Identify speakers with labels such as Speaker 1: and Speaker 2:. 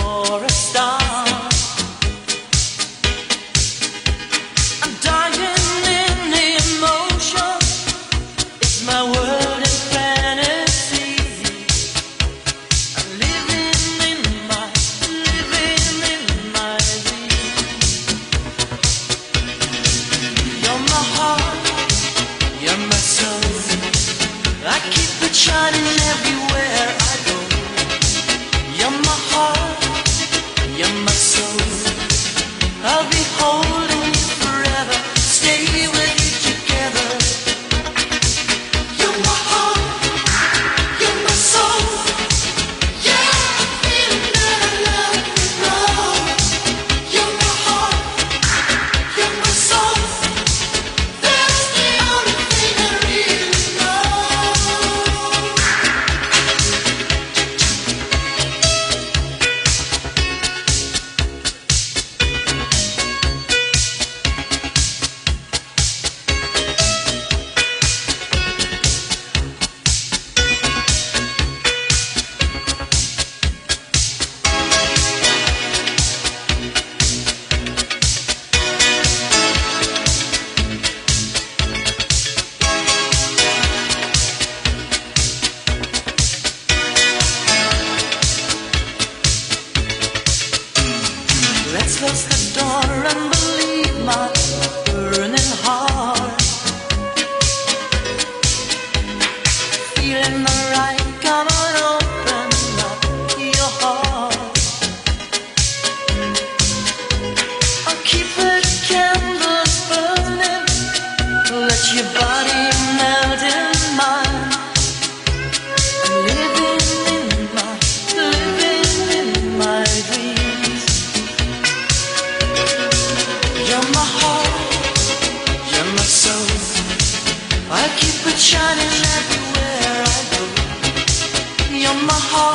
Speaker 1: for a star. I'm dying in emotion. It's my world in fantasy. I'm living in my dream. You're my heart, you're my soul. I keep it shining everywhere I go. You're my heart, you're my soul. I'll be holding you forever, stay with you together. You're my heart, you're my soul. Yeah, I'm feeling that I love you, love. You're my heart, you're my soul. That's the only thing I really know. Let's close the door and believe my burning heart. Feeling the right, come on, open up your heart. I'll keep the candles burning, let your body melt in mine. I'm living in my dreams. You're my heart, you're my soul. I keep it shining everywhere I go. You're my heart.